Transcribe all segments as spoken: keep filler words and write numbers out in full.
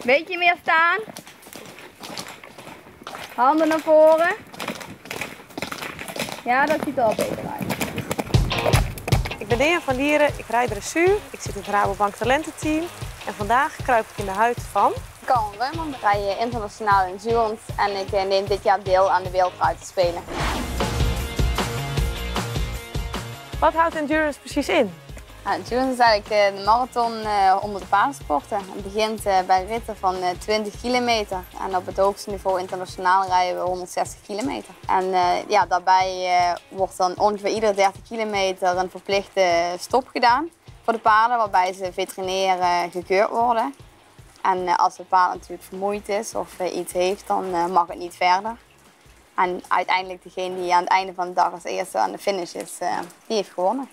Beetje meer staan. Handen naar voren. Ja, dat ziet er al beter uit. Ik ben Dea van Lieren, ik rijd dressuur, ik zit in het Rabobank talententeam en vandaag kruip ik in de huid van... Karin Reumer, ik rij internationaal in Zuurland en ik neem dit jaar deel aan de Wereldruiterspelen. Wat houdt endurance precies in? Nou, endurance is eigenlijk de marathon onder de paardensporten. Het begint bij ritten van twintig kilometer en op het hoogste niveau internationaal rijden we honderdzestig kilometer. En uh, ja, daarbij uh, wordt dan ongeveer iedere dertig kilometer een verplichte stop gedaan voor de paarden, waarbij ze veterinair uh, gekeurd worden. En uh, als het paard natuurlijk vermoeid is of uh, iets heeft, dan uh, mag het niet verder. En uiteindelijk degene die aan het einde van de dag als eerste aan de finish is, uh, die heeft gewonnen.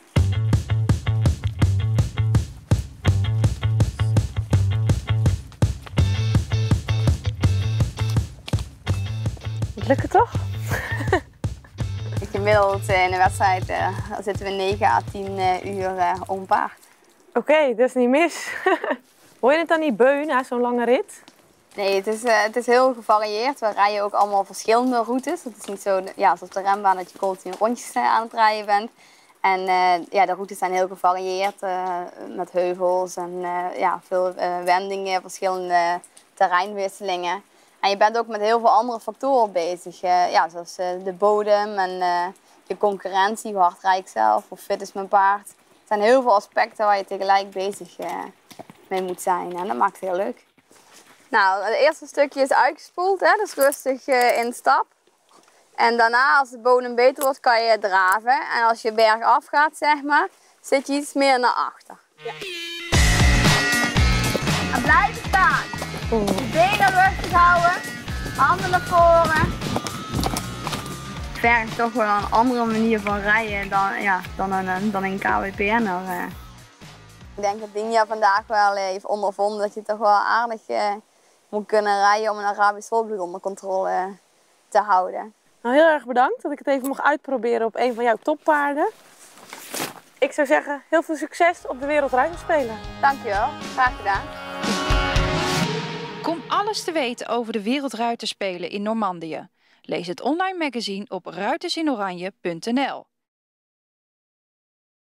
Lukt het toch? Gemiddeld in een wedstrijd uh, zitten we negen à tien uh, uur uh, om paard. Oké, okay, dat is niet mis. Hoor je het dan niet beu na zo'n lange rit? Nee, het is, uh, het is heel gevarieerd. We rijden ook allemaal verschillende routes. Het is niet zo ja, zoals de rembaan dat je continu rondjes uh, aan het rijden bent. En uh, ja, de routes zijn heel gevarieerd uh, met heuvels en uh, ja, veel uh, wendingen, verschillende terreinwisselingen. En je bent ook met heel veel andere factoren bezig, uh, ja, zoals uh, de bodem en uh, je concurrentie, hoe hard rijd ik zelf, hoe fit is mijn paard. Er zijn heel veel aspecten waar je tegelijk bezig uh, mee moet zijn en dat maakt het heel leuk. Nou, het eerste stukje is uitgespoeld, hè, dus rustig uh, in stap. En daarna, als de bodem beter wordt, kan je draven. En als je berg af gaat, zeg maar, zit je iets meer naar achter. Ja. En blijven staan. De benen rustig houden, handen naar voren. Berg is toch wel een andere manier van rijden dan, ja, dan een, dan een K W P N'er. Ik denk dat Dinja vandaag wel heeft ondervonden dat je toch wel aardig uh, moet kunnen rijden om een Arabisch volbloed onder controle te houden. Nou, heel erg bedankt dat ik het even mocht uitproberen op een van jouw toppaarden. Ik zou zeggen, heel veel succes op de Wereldruiterspelen. Dankjewel, graag gedaan. Kom alles te weten over de Wereldruiterspelen in Normandië. Lees het online magazine op ruitersinoranje punt n l.